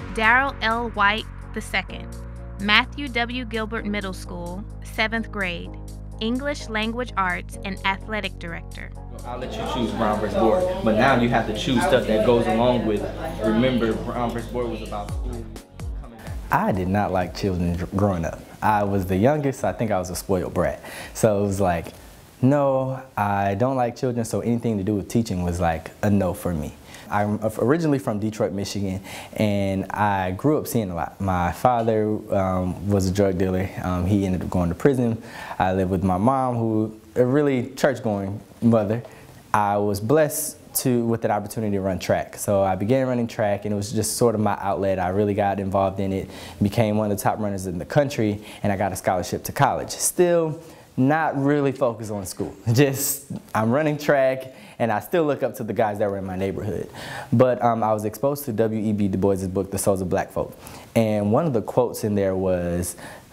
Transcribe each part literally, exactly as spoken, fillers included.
Darrell L. White the second, Matthew W. Gilbert Middle School, seventh grade, English Language Arts and Athletic Director. I'll let you choose Brown versus Board, but now you have to choose stuff that goes along with, remember Brown versus Board was about school. I did not like children growing up. I was the youngest, so I think I was a spoiled brat. So it was like, no, I don't like children, so anything to do with teaching was like a no for me. I'm originally from Detroit, Michigan, and I grew up seeing a lot. My father um, was a drug dealer. Um, he ended up going to prison. I lived with my mom, who a really church-going mother. I was blessed to with an opportunity to run track. So I began running track, and it was just sort of my outlet. I really got involved in it, became one of the top runners in the country, and I got a scholarship to college. Still not really focused on school. Just, I'm running track, and I still look up to the guys that were in my neighborhood. But um, I was exposed to W E B Du Bois' book, The Souls of Black Folk. And one of the quotes in there was,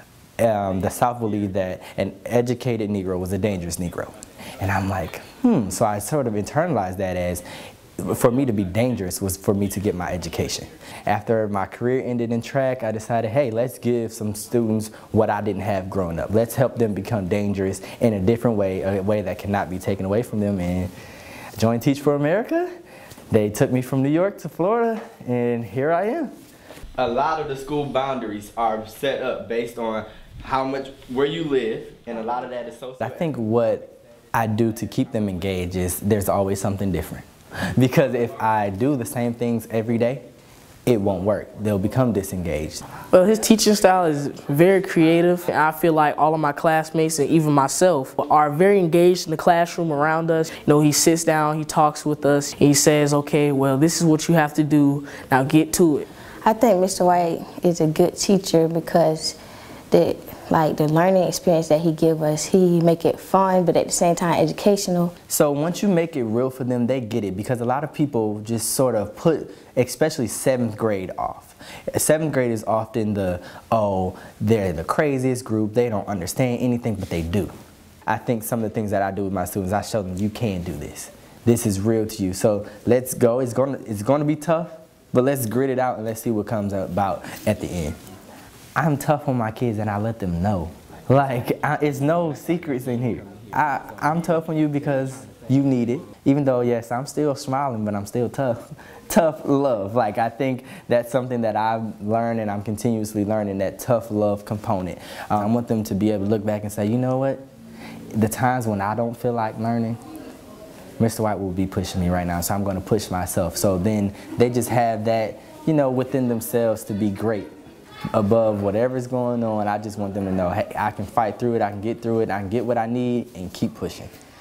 um, the South believed that an educated Negro was a dangerous Negro. And I'm like, hmm, so I sort of internalized that as, for me to be dangerous was for me to get my education. After my career ended in track, I decided, hey, let's give some students what I didn't have growing up. Let's help them become dangerous in a different way, a way that cannot be taken away from them. And I joined Teach for America. They took me from New York to Florida, and here I am. A lot of the school boundaries are set up based on how much, where you live, and a lot of that is social. I think what I do to keep them engaged is there's always something different. Because if I do the same things every day, it won't work. They'll become disengaged. Well, his teaching style is very creative. I feel like all of my classmates and even myself are very engaged in the classroom around us. You know, he sits down, he talks with us, he says, okay, well, this is what you have to do, now get to it. I think Mister White is a good teacher because the, like the learning experience that he gives us, he make it fun, but at the same time educational. So once you make it real for them, they get it, because a lot of people just sort of put, especially seventh grade off. Seventh grade is often the, oh, they're the craziest group, they don't understand anything, but they do. I think some of the things that I do with my students, I show them you can do this. This is real to you. So let's go. It's going to, it's going to be tough, but let's grit it out and let's see what comes about at the end. I'm tough on my kids, and I let them know. Like, I, it's no secrets in here. I, I'm tough on you because you need it. Even though, yes, I'm still smiling, but I'm still tough. Tough love. Like, I think that's something that I've learned, and I'm continuously learning, that tough love component. Um, I want them to be able to look back and say, you know what? The times when I don't feel like learning, Mister White will be pushing me right now, so I'm going to push myself. So then they just have that, you know, within themselves to be great. Above whatever's going on, I just want them to know, hey, I can fight through it, I can get through it, I can get what I need, and keep pushing.